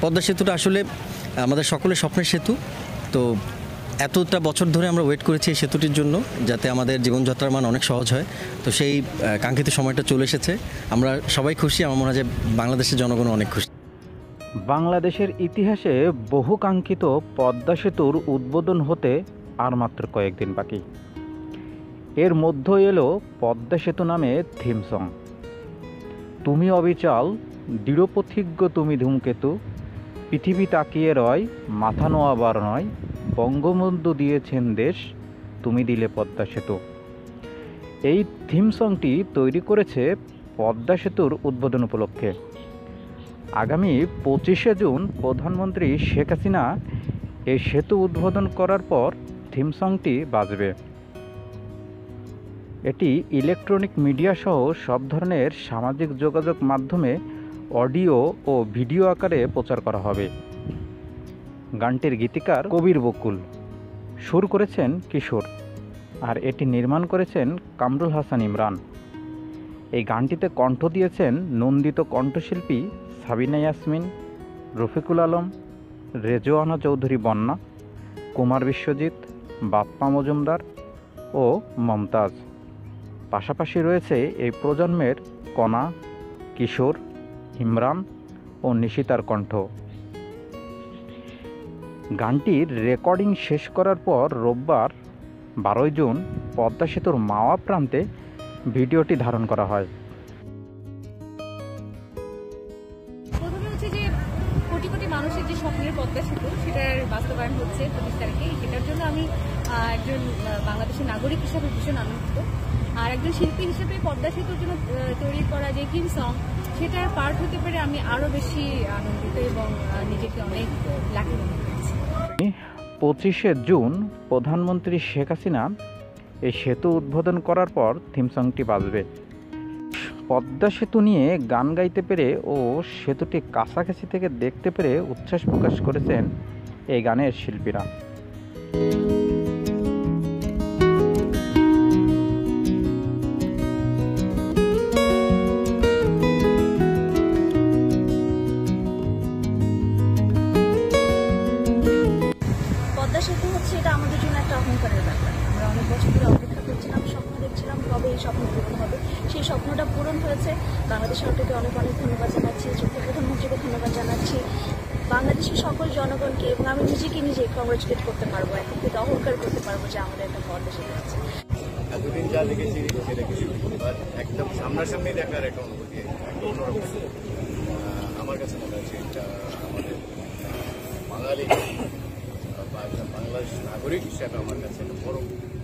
পদ্মা সেতুটা আসলে আমাদের সকলের স্বপ্নের সেতু। তো এতটা বছর ধরে আমরা ওয়েট করেছি এই সেতুটির জন্য, যাতে আমাদের জীবনযাত্রার মান অনেক সহজ হয়। তো সেই কাঙ্ক্ষিত সময়টা চলে এসেছে, আমরা সবাই খুশি। আমার মনে হয় যে বাংলাদেশের জনগণ অনেক খুশি। বাংলাদেশের ইতিহাসে বহু কাঙ্ক্ষিত পদ্মা সেতুর উদ্বোধন হতে আর মাত্র কয়েকদিন বাকি। এর মধ্য এলো পদ্মা সেতু নামে থিম সং। তুমি অবিচল, দৃঢ়প্রতিজ্ঞ তুমি ধূমকেতু, পৃথিবী তাকিয়ে রয়, মাথা নোয়াবার নয়, বঙ্গবন্ধু দিয়েছেন দেশ, তুমি দিলে পদ্মা সেতু। এই থিম সংটি তৈরি করেছে পদ্মা সেতুর উদ্বোধন উপলক্ষে। আগামী 25শে জুন প্রধানমন্ত্রী শেখ হাসিনা এই সেতু উদ্বোধন করার পর থিম সংটি বাজবে। এটি ইলেকট্রনিক মিডিয়া সহ সব ধরনের সামাজিক যোগাযোগ মাধ্যমে অডিও ও ভিডিও আকারে প্রচার করা হবে। গানটির গীতিকার কবির বকুল, সুর করেছেন কিশোর, আর এটি নির্মাণ করেছেন কামরুল হাসান ইমরান। এই গানটিতে কণ্ঠ দিয়েছেন নন্দিত কণ্ঠশিল্পী সাবিনা ইয়াসমিন, রফিকুল আলম, রেজওয়ানা চৌধুরী বন্যা, কুমার বিশ্বজিৎ, বাপ্পা মজুমদার ও মমতাজ। পাশাপাশি রয়েছে এই প্রজন্মের কণা, কিশোর, ইমরান ও নিশিতার কণ্ঠ। গানটির রেকর্ডিং শেষ করার পর রোববার 12 জুন পদ্মা সেতুর মাওয়া প্রান্তে ভিডিওটি ধারণ করা হয়। প্রথমে হচ্ছে যে কোটি কোটি মানুষের যে স্বপ্নের পদ্মা সেতু, সেটার বাস্তবায়ন হচ্ছে 25 তারিখে। সেটার জন্য আমি একজন বাংলাদেশের নাগরিক হিসাবে ভীষণ আনন্দিত। আর একজন শিল্পী হিসেবে পদ্মা সেতুর জন্য তৈরি করা যে থিম সং, সেটার পার্ট হতে পেরে আমি আরও বেশি আনন্দিত এবং নিজেকে অনেক লাকি মনে করছি। 25শে জুন প্রধানমন্ত্রী শেখ হাসিনা এই সেতু উদ্বোধন করার পর থিম সংটি বাজবে। পদ্মা সেতু নিয়ে গান গাইতে পেরে ও সেতুটি কাছাকাছি থেকে দেখতে পেরে উচ্ছ্বাস প্রকাশ করেছেন এই গানের শিল্পীরা। পদ্মা সেতু হচ্ছে এটা আমাদের জন্য একটা অহংকারের ব্যাপার। আমরা অনেক বছর ধরে অপেক্ষা করছিলাম, স্বপ্ন দেখছিলাম কবে এই স্বপ্ন পূরণ হবে। সেই স্বপ্নটা পূরণ হয়েছে। বাংলাদেশ সরকারকে অনেক অনেক ধন্যবাদ জানাচ্ছি, প্রধানমন্ত্রীকে ধন্যবাদ জানাচ্ছি, বাংলাদেশের সকল জনগণকে, এবং আমি নিজেকে নিজে কংগ্রেচুলেট করতে পারবো, এখন থেকে অহংকার করতে পারবো যে আমাদের একটা পদ্মা সেতু আছে। এতদিন যা দেখেছি সেটা কিছু একদম সামনাসামনি দেখার একটা অনুভূতি আমার কাছে মনে হচ্ছে। এটা আমাদের বাঙালি বা একটা বাংলাদেশ নাগরিক হিসাবে আমার কাছে একটা বড়